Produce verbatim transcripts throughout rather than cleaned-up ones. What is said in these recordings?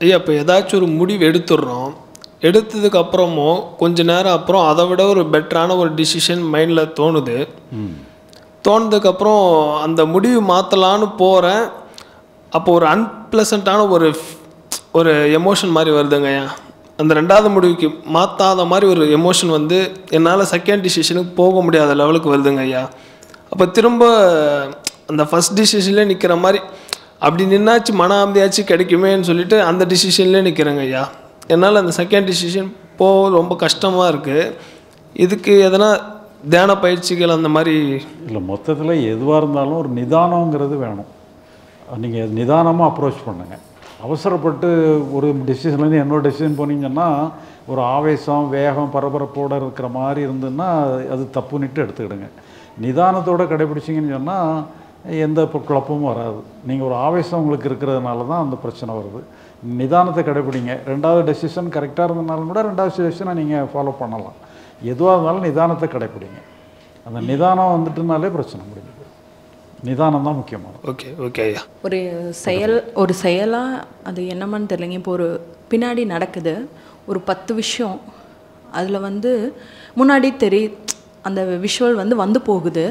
ஐயா இப்போ ஏதாச்சும் ஒரு முடிவு எடுத்துடுறோம். எடுத்ததுக்கு அப்புறமும் கொஞ்ச நேரம் அப்புறம் அதை விட ஒரு பெட்டரான ஒரு டிசிஷன் மைண்டில் தோணுது. தோணுதுக்கப்புறம் அந்த முடிவு மாற்றலான்னு போகிறேன். அப்போ ஒரு அன்பிளசண்ட்டான ஒரு ஒரு எமோஷன் மாதிரி வருதுங்க ஐயா. அந்த ரெண்டாவது முடிவுக்கு மாற்றாத மாதிரி ஒரு எமோஷன் வந்து என்னால் செகண்ட் டிசிஷனுக்கு போக முடியாத லெவலுக்கு வருதுங்க ஐயா. அப்போ திரும்ப அந்த ஃபஸ்ட் டிசிஷன்லேயே நிற்கிற மாதிரி அப்படி நின்னாச்சு மன அமைதியாச்சும் கிடைக்குமேன்னு சொல்லிட்டு அந்த டிசிஷன்லேயே நிற்கிறேங்க ஐயா. என்னால் அந்த செகண்ட் டிசிஷன் போக ரொம்ப கஷ்டமாக இருக்குது. இதுக்கு எதனா தியான பயிற்சிகள் அந்த மாதிரி இல்லை, மொத்தத்தில் எதுவாக இருந்தாலும் ஒரு நிதானங்கிறது வேணும். நீங்கள் நிதானமாக அப்ரோச் பண்ணுங்கள். அவசரப்பட்டு ஒரு டெசிஷன்லேருந்து இன்னொரு டெசிஷன் போனீங்கன்னா ஒரு ஆவேசம் வேகம் பரபரப்போடு இருக்கிற மாதிரி இருந்ததுன்னா அது தப்புன்னுட்டு எடுத்துக்கிடுங்க. நிதானத்தோடு கடைபிடிச்சிங்கன்னு சொன்னால் எந்த குழப்பமும் வராது. நீங்கள் ஒரு ஆவேசம் உங்களுக்கு இருக்கிறதுனால தான் அந்த பிரச்சனை வருது. நிதானத்தை கடைபிடிங்க. ரெண்டாவது டெசிஷன் கரெக்டாக இருந்ததுனாலும் கூட ரெண்டாவது டெசிஷனை நீங்கள் ஃபாலோ பண்ணலாம். எதுவாக இருந்தாலும் நிதானத்தை கடைபிடிங்க. அந்த நிதானம் வந்துட்டுனாலே பிரச்சனை முடியுது. நிதானம் தான் முக்கியமானது. ஓகே ஓகே ஐயா. ஒரு செயல் ஒரு செயலாக அது என்னமான்னு தெரியலைங்க. இப்போ ஒரு பின்னாடி நடக்குது ஒரு பத்து விஷயம், அதில் வந்து முன்னாடி தெரி அந்த விஷுவல் வந்து வந்து போகுது.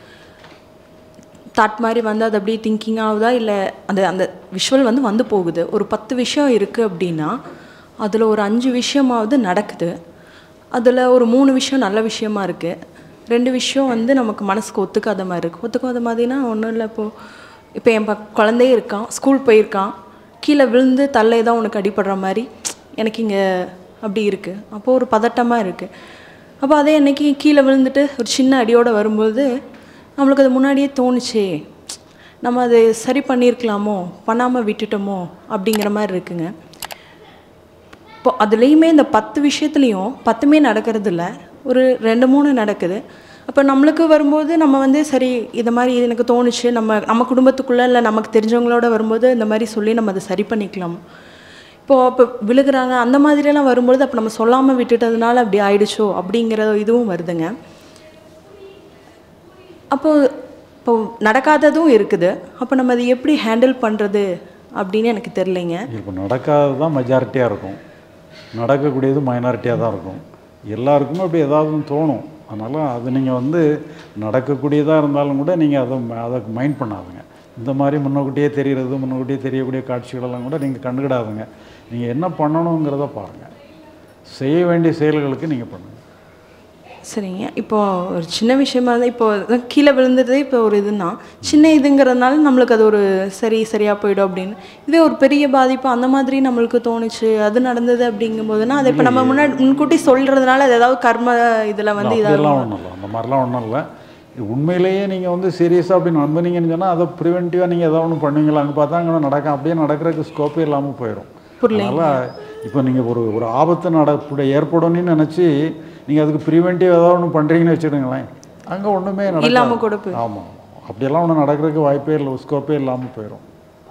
தாட் மாதிரி வந்து அது அப்படியே திங்கிங் ஆகுதா இல்லை அந்த அந்த விஷுவல் வந்து வந்து போகுது. ஒரு பத்து விஷயம் இருக்குது அப்படின்னா அதில் ஒரு அஞ்சு விஷயமாவது நடக்குது. அதில் ஒரு மூணு விஷயம் நல்ல விஷயமா இருக்குது. ரெண்டு விஷயம் வந்து நமக்கு மனசுக்கு ஒத்துக்காத மாதிரி இருக்குது. ஒத்துக்காத மாதிரினா ஒன்றும் இல்லை. இப்போது இப்போ என் ப குழந்தையே இருக்கான், ஸ்கூல் போயிருக்கான், கீழே விழுந்து தலை தான் உனக்கு அடிப்படுற மாதிரி எனக்கு இங்கே அப்படி இருக்குது. அப்போது ஒரு பதட்டமாக இருக்குது. அப்போ அதே அன்றைக்கி கீழே விழுந்துட்டு ஒரு சின்ன அடியோடு வரும்போது நம்மளுக்கு அது முன்னாடியே தோணுச்சே, நம்ம அது சரி பண்ணியிருக்கலாமோ, பண்ணாமல் விட்டுட்டோமோ அப்படிங்கிற மாதிரி இருக்குங்க. இப்போ அதுலேயுமே இந்த பத்து விஷயத்துலேயும் பத்துமே நடக்கிறது இல்லை, ஒரு ரெண்டு மூணு நடக்குது. அப்போ நம்மளுக்கு வரும்போது நம்ம வந்து சரி இதை மாதிரி எனக்கு தோணுச்சு, நம்ம நம்ம குடும்பத்துக்குள்ளே இல்லை நமக்கு தெரிஞ்சவங்களோட வரும்போது இந்த மாதிரி சொல்லி நம்ம அதை சரி பண்ணிக்கலாம். இப்போது அப்போ விழுகிறாங்க அந்த மாதிரியெல்லாம் வரும்பொழுது அப்போ நம்ம சொல்லாமல் விட்டுட்டதுனால அப்படி ஆயிடுச்சோ அப்படிங்கிற இதுவும் வருதுங்க. அப்போது இப்போ நடக்காததும் இருக்குது. அப்போ நம்ம அதை எப்படி ஹேண்டில் பண்ணுறது அப்படின்னு எனக்கு தெரியலைங்க. இப்போ நடக்காதது தான் மெஜாரிட்டியாக இருக்கும், நடக்கக்கூடியது மைனாரிட்டியாக தான் இருக்கும். எல்லாருக்குமே அப்படி ஏதாவது தோணும். அதனால் அது நீங்கள் வந்து நடக்கக்கூடியதாக இருந்தாலும் கூட நீங்கள் அதை அதை மைண்ட் பண்ணாதுங்க. இந்த மாதிரி முன்னக்கூட்டியே தெரிகிறது முன்னக்கூட்டியே தெரியக்கூடிய காட்சிகளெல்லாம் கூட நீங்கள் கண்டுக்கிடாதுங்க. நீங்கள் என்ன பண்ணணுங்கிறத பாருங்கள். செய்ய வேண்டிய செயல்களுக்கு நீங்கள் பண்ணுங்கள். சரிங்க. இப்போது ஒரு சின்ன விஷயமா இருந்தால் இப்போது கீழே விழுந்ததே இப்போ ஒரு இதுனா சின்ன இதுங்கிறதுனால நம்மளுக்கு அது ஒரு சரி சரியாக போயிடும் அப்படின்னு. இதே ஒரு பெரிய பாதிப்பு அந்த மாதிரி நம்மளுக்கு தோணுச்சு அது நடந்தது அப்படிங்கும்போதுனா அதை இப்போ நம்ம முன்னாடி முன்கூட்டி சொல்கிறதுனால அது ஏதாவது கர்ம இதில் வந்து இதெல்லாம் ஒன்றும் இல்லை, அந்த மாதிரிலாம் ஒன்றும் இல்லை. உண்மையிலேயே நீங்கள் வந்து சீரியஸாக அப்படின்னு நம்பினீங்கன்னு சொன்னால் அதை ப்ரிவென்டிவாக நீங்கள் எதாவது ஒன்று பண்ணுவீங்களா, அங்கே பார்த்தா அங்கே நடக்கும், அப்படியே நடக்கிறதுக்கு ஸ்கோப்பே இல்லாமல் போயிடும். அதனால் இப்போ நீங்கள் ஒரு ஒரு ஆபத்து நட ஏற்படணும்னு நினச்சி நீங்கள் அதுக்கு ப்ரிவென்டிவ் ஏதாவது ஒன்று பண்ணுறீங்கன்னு வச்சுடுங்களேன், அங்கே ஒன்றுமே இல்லாமல் கொடுப்பு. ஆமாம், அப்படியெல்லாம் ஒன்று நடக்கிறதுக்கு வாய்ப்பே இல்லை, ஸ்கோப்பே இல்லாமல் போயிடும்.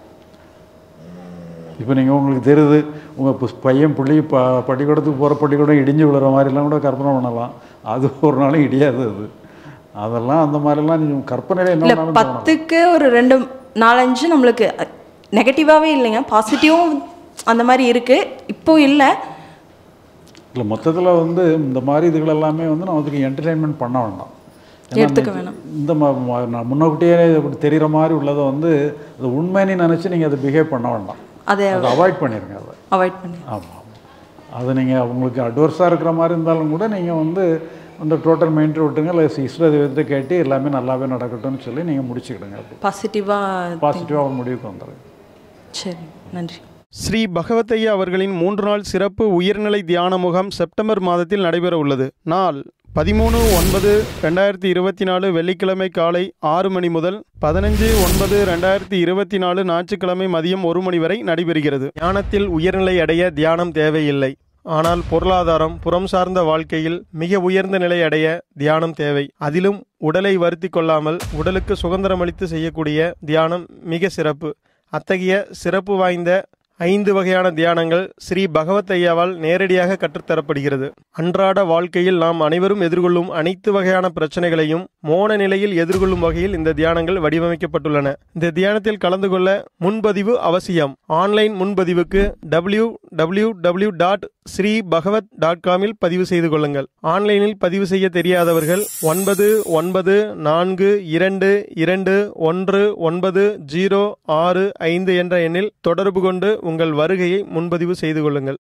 இப்போ நீங்கள் உங்களுக்கு தெரியுது உங்கள் பையன் பிள்ளை ப பள்ளிக்கூடத்துக்கு போகிற பள்ளிக்கூடம் இடிஞ்சு விழுற மாதிரிலாம் கூட கற்பனை பண்ணலாம். அது ஒரு நாளும் இடியாது. அது அதெல்லாம் அந்த மாதிரிலாம் நீங்கள் கற்பனையில் என்ன பத்துக்கு ஒரு ரெண்டு நாலஞ்சு நம்மளுக்கு நெகட்டிவாகவே இல்லைங்க, பாசிட்டிவும் அந்த மாதிரி இருக்குது. இப்போ இல்லை இல்லை, மொத்தத்தில் வந்து இந்த மாதிரி இதுகள் எல்லாமே வந்து நம்ம அதுக்கு என்டர்டெயின்மெண்ட் பண்ண வேண்டாம், எடுத்துக்க வேணாம். இந்த முன்னக்கூட்டியே தெரிகிற மாதிரி உள்ளதை வந்து அது உண்மைன்னு நினச்சி நீங்கள் அதை பிஹேவ் பண்ண வேண்டாம், அதை அவாய்ட் பண்ணிடுங்க. அதை அவாய்ட் பண்ணி ஆமாம், அது நீங்கள் உங்களுக்கு அட்வர்ஸாக இருக்கிற மாதிரி இருந்தாலும் கூட நீங்கள் வந்து அந்த டோட்டல் மெயின்டைன் விட்டுங்க. இல்லை இஷ்ட தெய்வத்தை கேட்டு எல்லாமே நல்லாவே நடக்கட்டும்னு சொல்லி நீங்கள் முடிச்சுக்கிடுங்க. பாசிட்டிவாக பாசிட்டிவாக முடிவுக்கு வந்துடுங்க. சரி, நன்றி. ஸ்ரீ பகவத்தையா அவர்களின் மூன்று நாள் சிறப்பு உயர்நிலை தியான முகாம் செப்டம்பர் மாதத்தில் நடைபெற உள்ளது. நாள் பதிமூணு ஒன்பது ரெண்டாயிரத்தி இருபத்தி நாலு வெள்ளிக்கிழமை காலை ஆறு மணி முதல் பதினஞ்சு ஒன்பது ரெண்டாயிரத்தி இருபத்தி நாலு ஞாயிற்றுக்கிழமை மதியம் ஒரு மணி வரை நடைபெறுகிறது. தியானத்தில் உயர்நிலை அடைய தியானம் தேவையில்லை, ஆனால் பொருளாதாரம் புறம் சார்ந்த வாழ்க்கையில் மிக உயர்ந்த நிலை அடைய தியானம் தேவை. அதிலும் உடலை வருத்தி கொள்ளாமல் உடலுக்கு சுதந்திரமளித்து செய்யக்கூடிய தியானம் மிக சிறப்பு. அத்தகைய சிறப்பு வாய்ந்த ஐந்து வகையான தியானங்கள் ஸ்ரீ பகவத் ஐயாவால் நேரடியாக கற்றுத்தரப்படுகிறது. அன்றாட வாழ்க்கையில் நாம் அனைவரும் எதிர்கொள்ளும் அனைத்து வகையான பிரச்சனைகளையும் மோன நிலையில் எதிர்கொள்ளும் வகையில் இந்த தியானங்கள் வடிவமைக்கப்பட்டுள்ளன. இந்த தியானத்தில் கலந்து கொள்ள முன்பதிவு அவசியம். ஆன்லைன் முன்பதிவுக்கு W W W dot Shri Bhagavad dot காமில் பதிவு செய்து கொள்ளுங்கள். ஆன்லைனில் பதிவு செய்ய தெரியாதவர்கள் ஒன்பது ஒன்பது நான்கு இரண்டு இரண்டு ஒன்று ஒன்பது ஜீரோ ஆறு ஐந்து என்ற எண்ணில் தொடர்பு கொண்டு உங்கள் வருகையை முன்பதிவு செய்து கொள்ளுங்கள்.